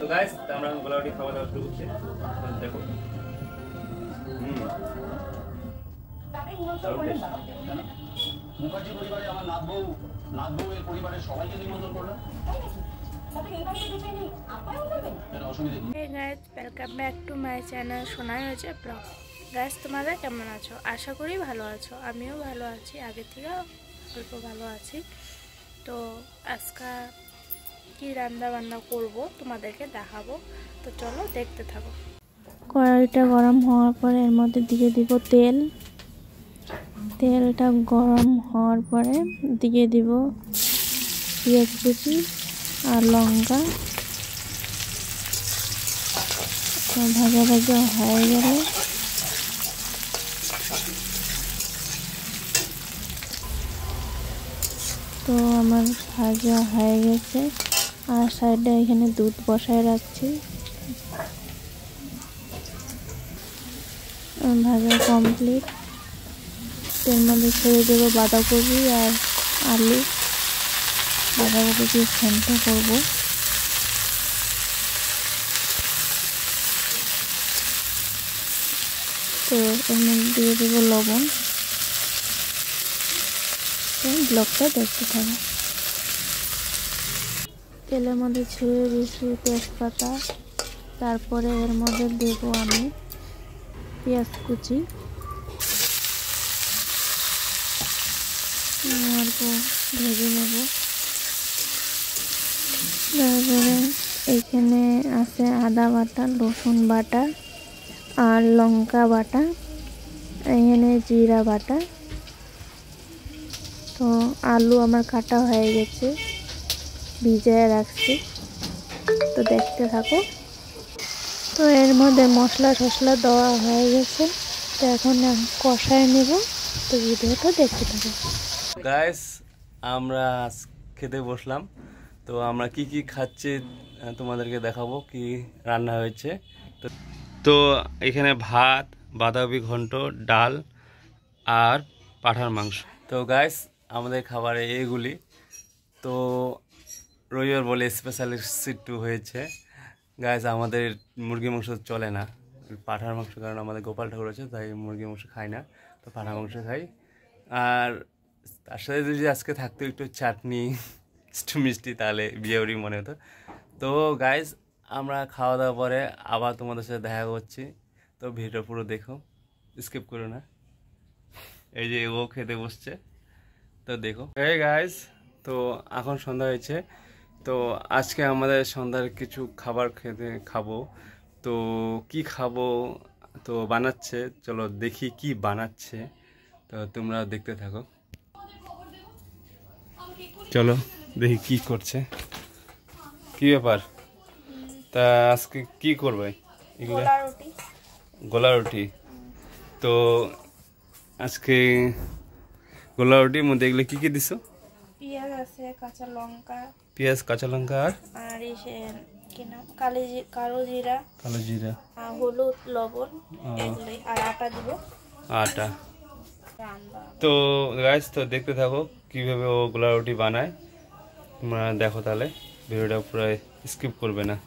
তো গাইস আমরা গোলাউটি খাওয়া দাওয়া শুরু করছি। দেখো মুখার্জি পরিবারে আমার নাতবউ এর পরিবারের সবাইকে নিমন্ত্রণ করলাম। Hey guys, welcome back to my channel Shonai vlog. Guys, তোমরা কেমন আছো? আশা করি ভালো আছো। আমিও ভালো আছি, আগে থেকে অল্প ভালো আছি। তো আজকে কি রান্না বান্না করব তোমাদেরকে দেখাবো। তো চলো দেখতে থাকো। কড়াইটা গরম হওয়ার পরে এর মধ্যে দিয়ে দিব তেল। তেলটা গরম হওয়ার পরে দিয়ে দিব পেঁয়াজ কুচি আর লঙ্কা। ভাজা ভাজা হয়ে গেলে তো আমার ভাজা হয়ে গেছে। আর সাইডে এখানে দুধ বসায় রাখছি। ভাজা কমপ্লিট। এর মধ্যে ছেড়ে দেবো বাঁধাকপি আর আলু। বাঁধাকপি দিয়ে ঘন্ট করবো। তো এর মধ্যে দিয়ে দেবো লবণ। ব্লগটা দেখতে থাকো। তেলের মধ্যে ছেড়ে দিয়েছি তেজপাতা। তারপরে এর মধ্যে দেবো আমি পেঁয়াজ কুচি। অল্প ভেজে নেব। তারপরে এখানে আছে আদা বাটা, রসুন বাটা আর লঙ্কা বাটা, এখানে জিরা বাটা। তো আলু আমার কাটা হয়ে গেছে, ভিজিয়ে রাখছি। তো দেখতে থাকো। তো এর মধ্যে মশলা টশলা দেওয়া হয়ে গেছে। তো এখন কষায় নেব। তো ভিডিওটা দেখতে থাকো। গাইস আমরা খেতে বসলাম। তো আমরা কি কি খাচ্ছি তোমাদেরকে দেখাবো, কি রান্না হয়েছে। তো এখানে ভাত, বাঁধাকপি ঘন্ট, ডাল আর পাঁঠার মাংস। তো গাইস আমাদের খাবারে এগুলি। তো রবিবার বলে স্পেশালিস্ট একটু হয়েছে। গাইস আমাদের মুরগি মাংস চলে না, পাঁঠার মাংস, কারণ আমাদের গোপাল ঠাকুর আছে, তাই মুরগি মাংস খাই না। তো পাঁঠার মাংস খাই। আর তার সাথে যদি আজকে থাকতো একটু চাটনি, একটু মিষ্টি, তাহলে বিয়েবাড়ি মনে হতো। তো গাইস আমরা খাওয়া দাওয়া পরে আবার তোমাদের সাথে দেখা করছি। তো ভিডিও পুরো দেখো, স্কিপ করো না। এই যে ও খেতে বসছে, তো দেখো। এই গাইস তো এখন সন্ধ্যা হয়েছে। তো আজকে আমাদের সন্ধ্যার কিছু খাবার খাবো। তো কি খাবো তো বানাচ্ছে, চলো দেখি কি বানাচ্ছে। তো তোমরা দেখতে থাকো, চলো দেখি কি করছে, কি ব্যাপার। তা আজকে কি করবে? গোলা রুটি। তো আজকে গোলা রুটির মধ্যে এগুলো কি কি দিছো? পেঁয়াজ আছে, কাঁচা লঙ্কা, পেঁয়াজ, কাঁচা লঙ্কা আর কালো জিরা, হলুদ, লবণ, এগুলোই। আর আটা দিব, আটা। তো গাইস তো দেখতে থাকো কিভাবে ও গোলা রুটি বানায়। তোমরা দেখো, তাহলে ভিডিওটা পুরো স্কিপ করবে না।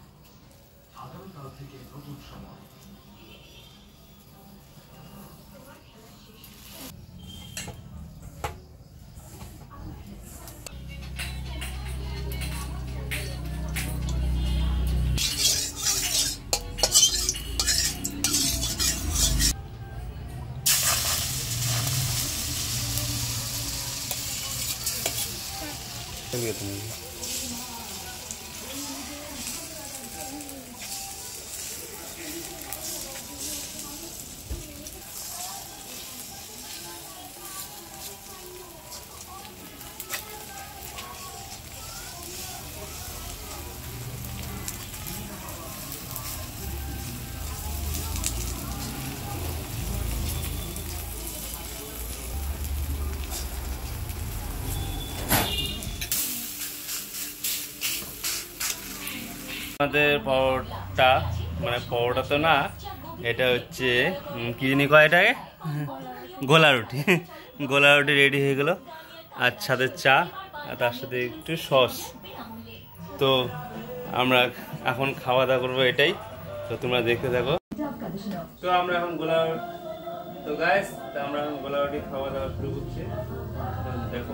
আমাদের পরোটা, মানে পরোটা তো না, এটা হচ্ছে কি জানি কয় এটাকে, গোলা রুটি। গোলা রুটি রেডি হয়ে গেল। আর সাথে চা, আর তার সাথে একটু সস। তো আমরা এখন খাওয়া দাওয়া করবো এটাই। তো তোমরা দেখতে থাকো। তো আমরা এখন তো গাইস আমরা এখন গোলাউটি খাওয়া দাওয়া শুরু করছি। দেখো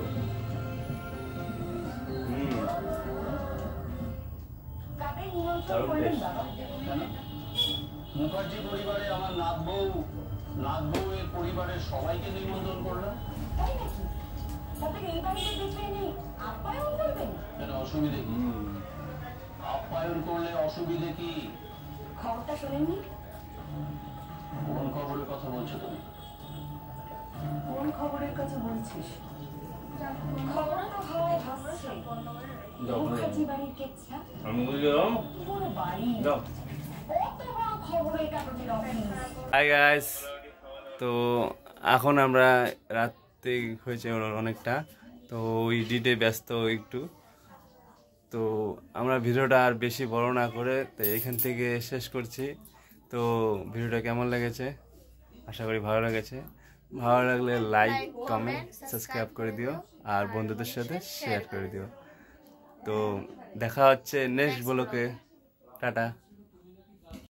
মুখার্জি পরিবারে আমার নাত বউ এর পরিবারের সবাইকে নিমন্ত্রণ করলাম। অসুবিধে কি? আপ্যায়ন করলে অসুবিধে কি? খবরটা শোনেননি? কোন খবরের কথা বলছো তুমি? কোন খবরের কথা বলছিস? খবর তো হয় মুখার্জি বাড়ির কেচ্ছা। আমি বুঝলাম। পুরো বাড়ি হাই গাইস, তো এখন আমরা রাত্রি হয়েছে অনেকটা, তো ওই ডিটে ব্যস্ত একটু। তো আমরা ভিডিওটা আর বেশি বড় না করে তো এখান থেকে শেষ করছি। তো ভিডিওটা কেমন লেগেছে আশা করি ভালো লেগেছে। ভালো লাগলে লাইক কমেন্ট সাবস্ক্রাইব করে দিও আর বন্ধুদের সাথে শেয়ার করে দিও। তো দেখা হচ্ছে নেক্সট ব্লগে। টাটা।